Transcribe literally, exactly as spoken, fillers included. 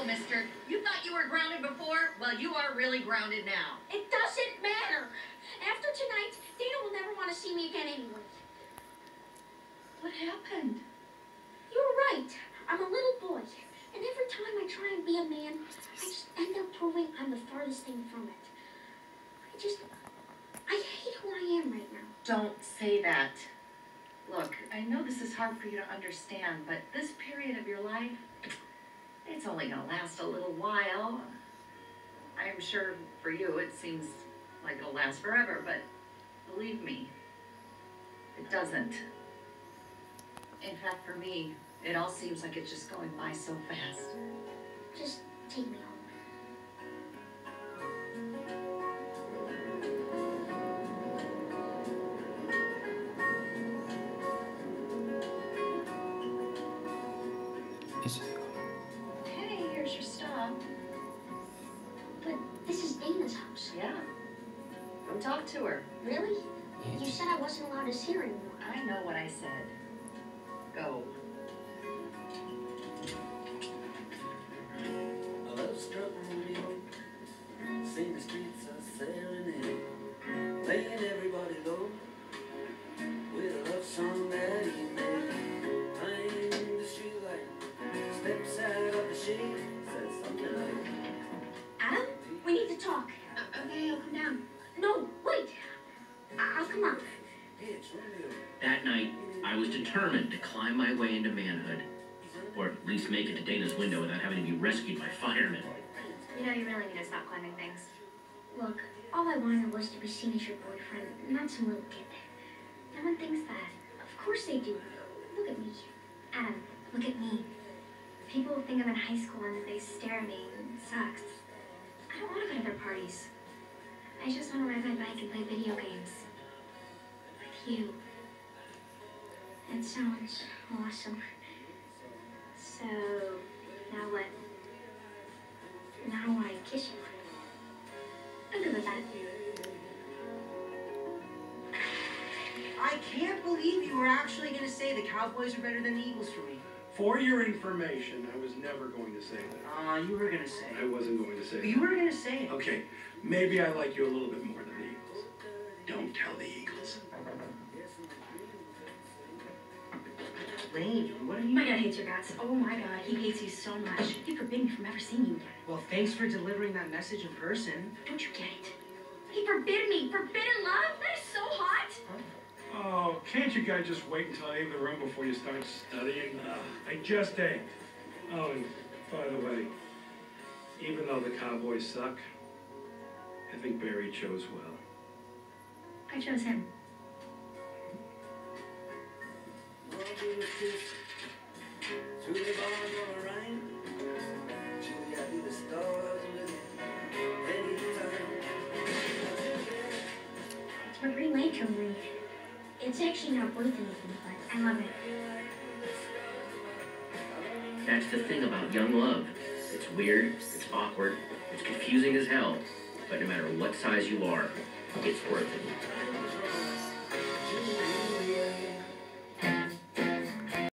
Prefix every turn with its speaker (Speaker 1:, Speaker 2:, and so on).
Speaker 1: mister. You thought you were grounded before? Well, you are really grounded now.
Speaker 2: It doesn't matter. After tonight, Dana will never want to see me again anyway.
Speaker 1: What happened?
Speaker 2: You're right. I'm a little boy. And every time I try and be a man, I just end up proving I'm the farthest thing from it. I just... I hate who I am right now.
Speaker 1: Don't say that. Look, I know this is hard for you to understand, but this period of your life, it's only going to last a little while. I'm sure for you it seems like it'll last forever, but believe me, it doesn't. In fact, for me, it all seems like it's just going by so fast.
Speaker 2: Just take me home.
Speaker 1: Hey, here's your stuff.
Speaker 2: But this is Dana's house.
Speaker 1: Yeah. Go talk to her.
Speaker 2: Really? You said I wasn't allowed to see her anymore.
Speaker 1: I know what I said. Go.
Speaker 3: A love struck rodeo, sing the streets are serenade, laying everybody low with a love song that he made. Behind the street light, steps out of the shade, says something like,
Speaker 2: Adam, we need to talk. Uh, okay, I'll come down. No, wait. I I'll come up.
Speaker 3: hey, it's rodeo.
Speaker 4: That night, I was determined to climb my way into manhood, or at least make it to Dana's window without having to be rescued by firemen.
Speaker 5: You know, you really need to stop climbing things.
Speaker 2: Look, all I wanted was to be seen as your boyfriend, not some little kid. No one thinks that. Of course they do. Look at me.
Speaker 5: Adam, look at me. People think I'm in high school and they stare at me. It sucks. I don't want to go to their parties. I just want to ride my bike and play video games. With you.
Speaker 2: That sounds awesome.
Speaker 5: So, now what?
Speaker 2: Now I kiss you.
Speaker 5: I'm good with that.
Speaker 6: I can't believe you were actually going to say the Cowboys are better than the Eagles for me.
Speaker 7: For your information, I was never going to say that.
Speaker 6: Ah, uh, you were going to say
Speaker 7: I
Speaker 6: it.
Speaker 7: wasn't going to say
Speaker 6: You
Speaker 7: that.
Speaker 6: were going to say it.
Speaker 7: Okay, maybe I like you a little bit more than the Eagles. Don't tell the Eagles.
Speaker 6: Lane, what are you...
Speaker 5: My dad hates your guts. Oh my god, he hates you so much. He forbid me from ever seeing you again.
Speaker 6: Well, thanks for delivering that message in person.
Speaker 5: Don't you get it? He forbid me. Forbidden love? That is so hot.
Speaker 7: Oh, can't you guys just wait until I leave the room before you start studying? Uh, I just ate. Oh, and by the way, even though the Cowboys suck, I think Barry chose well.
Speaker 5: I chose him.
Speaker 3: Through the bars of rain, Julie, I do the stars with you anytime.
Speaker 2: It's my Green Lantern ring. It's actually not worth anything, but I love it.
Speaker 4: That's the thing about young love. It's weird, it's awkward, it's confusing as hell, but no matter what size you are, it's worth it.